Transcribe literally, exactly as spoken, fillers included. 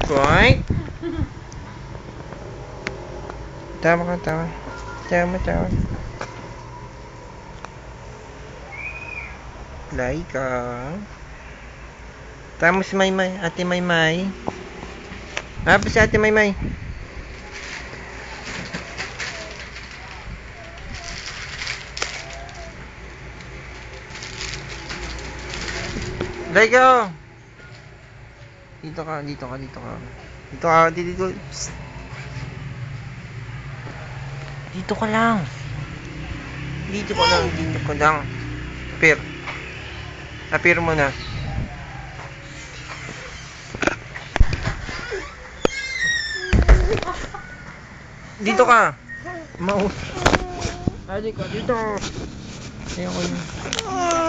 Right? Tama ka, tama. Tama, tama. Laika. Tama si Maymay. Ate Maymay. Apa si Ate Maymay? Laika. Dito ka, dito ka, dito ka. Dito ka, dito, dito. Psst. Dito ka lang. Dito ka lang, dito ka lang. Appear. Appear mo na. Dito ka. Mau. Ay, dito, dito. Ayoko yun.